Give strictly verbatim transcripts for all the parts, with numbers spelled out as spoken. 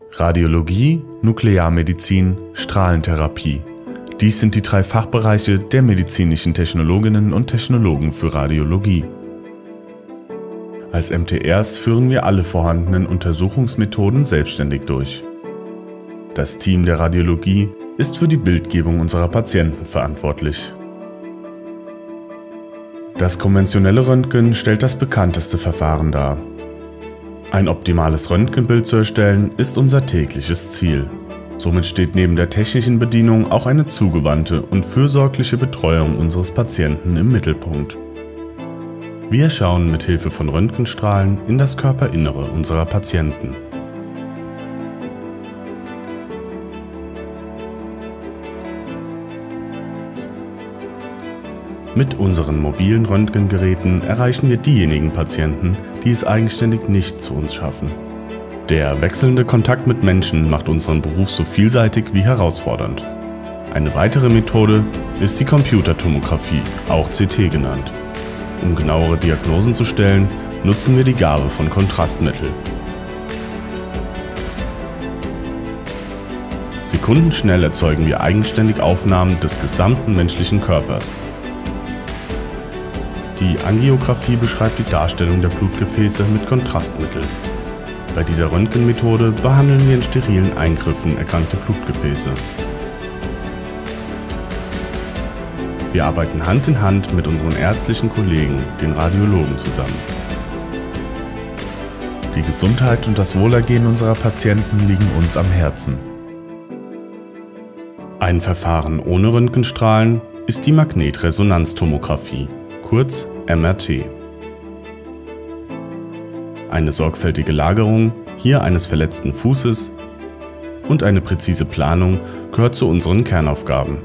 Radiologie, Nuklearmedizin, Strahlentherapie. Dies sind die drei Fachbereiche der medizinischen Technologinnen und Technologen für Radiologie. Als M T Rs führen wir alle vorhandenen Untersuchungsmethoden selbstständig durch. Das Team der Radiologie ist für die Bildgebung unserer Patienten verantwortlich. Das konventionelle Röntgen stellt das bekannteste Verfahren dar. Ein optimales Röntgenbild zu erstellen, ist unser tägliches Ziel. Somit steht neben der technischen Bedienung auch eine zugewandte und fürsorgliche Betreuung unseres Patienten im Mittelpunkt. Wir schauen mit Hilfe von Röntgenstrahlen in das Körperinnere unserer Patienten. Mit unseren mobilen Röntgengeräten erreichen wir diejenigen Patienten, die es eigenständig nicht zu uns schaffen. Der wechselnde Kontakt mit Menschen macht unseren Beruf so vielseitig wie herausfordernd. Eine weitere Methode ist die Computertomographie, auch C T genannt. Um genauere Diagnosen zu stellen, nutzen wir die Gabe von Kontrastmittel. Sekundenschnell erzeugen wir eigenständig Aufnahmen des gesamten menschlichen Körpers. Die Angiografie beschreibt die Darstellung der Blutgefäße mit Kontrastmitteln. Bei dieser Röntgenmethode behandeln wir in sterilen Eingriffen erkrankte Blutgefäße. Wir arbeiten Hand in Hand mit unseren ärztlichen Kollegen, den Radiologen, zusammen. Die Gesundheit und das Wohlergehen unserer Patienten liegen uns am Herzen. Ein Verfahren ohne Röntgenstrahlen ist die Magnetresonanztomographie, kurz M R T. Eine sorgfältige Lagerung, hier eines verletzten Fußes, und eine präzise Planung gehört zu unseren Kernaufgaben.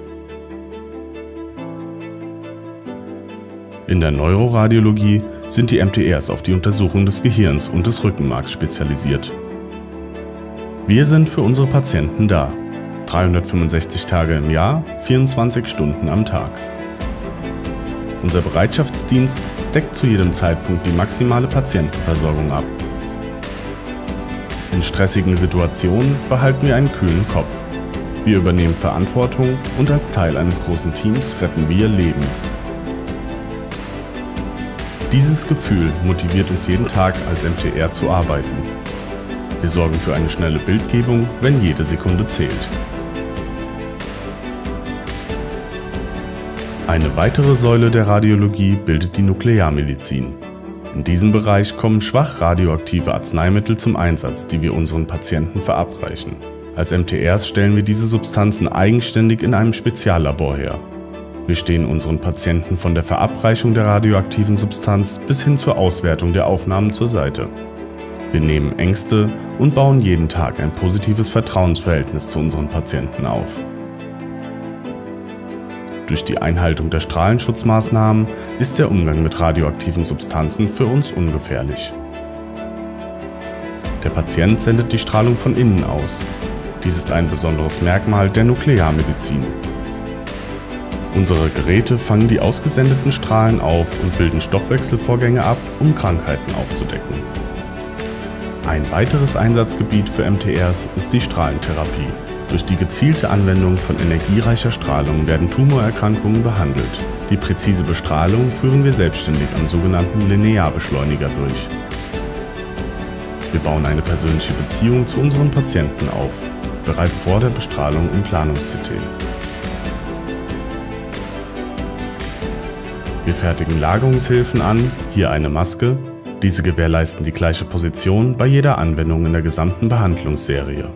In der Neuroradiologie sind die M T Rs auf die Untersuchung des Gehirns und des Rückenmarks spezialisiert. Wir sind für unsere Patienten da, dreihundertfünfundsechzig Tage im Jahr, vierundzwanzig Stunden am Tag. Unser Bereitschaftsdienst deckt zu jedem Zeitpunkt die maximale Patientenversorgung ab. In stressigen Situationen behalten wir einen kühlen Kopf. Wir übernehmen Verantwortung und als Teil eines großen Teams retten wir Leben. Dieses Gefühl motiviert uns jeden Tag als M T R zu arbeiten. Wir sorgen für eine schnelle Bildgebung, wenn jede Sekunde zählt. Eine weitere Säule der Radiologie bildet die Nuklearmedizin. In diesem Bereich kommen schwach radioaktive Arzneimittel zum Einsatz, die wir unseren Patienten verabreichen. Als M T Rs stellen wir diese Substanzen eigenständig in einem Speziallabor her. Wir stehen unseren Patienten von der Verabreichung der radioaktiven Substanz bis hin zur Auswertung der Aufnahmen zur Seite. Wir nehmen Ängste und bauen jeden Tag ein positives Vertrauensverhältnis zu unseren Patienten auf. Durch die Einhaltung der Strahlenschutzmaßnahmen ist der Umgang mit radioaktiven Substanzen für uns ungefährlich. Der Patient sendet die Strahlung von innen aus. Dies ist ein besonderes Merkmal der Nuklearmedizin. Unsere Geräte fangen die ausgesendeten Strahlen auf und bilden Stoffwechselvorgänge ab, um Krankheiten aufzudecken. Ein weiteres Einsatzgebiet für M T Rs ist die Strahlentherapie. Durch die gezielte Anwendung von energiereicher Strahlung werden Tumorerkrankungen behandelt. Die präzise Bestrahlung führen wir selbstständig am sogenannten Linearbeschleuniger durch. Wir bauen eine persönliche Beziehung zu unseren Patienten auf, bereits vor der Bestrahlung im Planungs-C T. Wir fertigen Lagerungshilfen an, hier eine Maske. Diese gewährleisten die gleiche Position bei jeder Anwendung in der gesamten Behandlungsserie.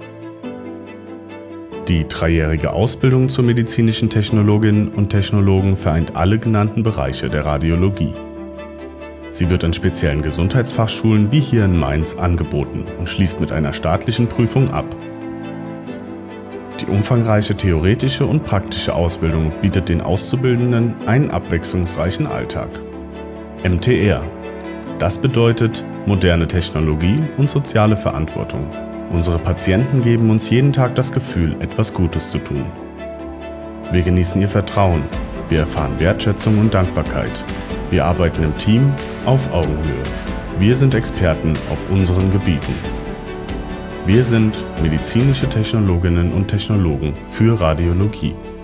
Die dreijährige Ausbildung zur medizinischen Technologin und Technologen vereint alle genannten Bereiche der Radiologie. Sie wird an speziellen Gesundheitsfachschulen wie hier in Mainz angeboten und schließt mit einer staatlichen Prüfung ab. Die umfangreiche theoretische und praktische Ausbildung bietet den Auszubildenden einen abwechslungsreichen Alltag. M T R. Das bedeutet moderne Technologie und soziale Verantwortung. Unsere Patienten geben uns jeden Tag das Gefühl, etwas Gutes zu tun. Wir genießen ihr Vertrauen, wir erfahren Wertschätzung und Dankbarkeit. Wir arbeiten im Team auf Augenhöhe. Wir sind Experten auf unseren Gebieten. Wir sind medizinische Technologinnen und Technologen für Radiologie.